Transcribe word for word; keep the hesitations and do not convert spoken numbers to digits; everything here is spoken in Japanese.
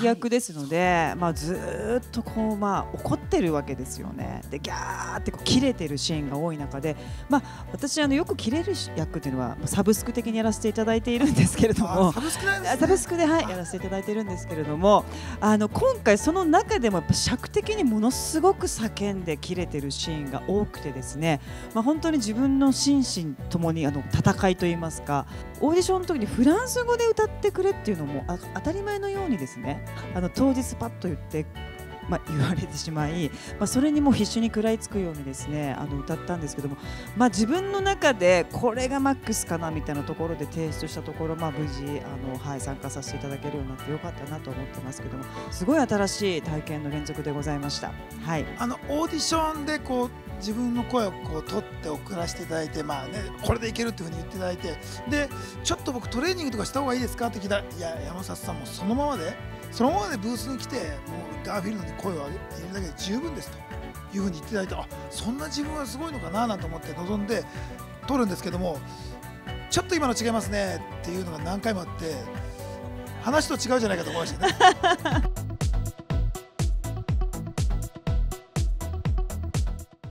敵役ですので、はい、まあ、ずーっとこう、まあ、怒ってるわけですよね。でギャーってこう切れてるシーンが多い中で、まあ、私あのよく切れる役っていうのはサブスク的にやらせていただいているんですけれども、 サブスクなんですね。 サブスクで、はい、やらせていただいているんですけれども、あの今回その中でもやっぱ尺的にものすごく叫んで切れてるシーンが多くてですね、まあ、本当に自分の心身ともにあの戦いといいますか、オーディションの時にフランス語で歌ってくれっていうのもあ当たり前のようにですね、あの当日パッと言って、まあ、言われてしまい、まあ、それにも必死に食らいつくようにですね、あの歌ったんですけども、まあ、自分の中でこれがマックスかなみたいなところで提出したところ、まあ、無事あの、はい、参加させていただけるようになってよかったなと思ってますけども、すごい新しい体験の連続でございました。はい、 あのオーディションでこう自分の声をこう取って送らせていただいて、まあね、これでいけるっていうふうに言っていただいて、でちょっと僕トレーニングとかした方がいいですかって聞いたら、いや山里さんもそのままでそのままでブースに来てもうガーフィールドに声を上げるだけで十分ですというふうに言っていただいて、あ、そんな自分はすごいのかななんて思って臨んで取るんですけども、ちょっと今の違いますねっていうのが何回もあって、話と違うじゃないかと思いましたね。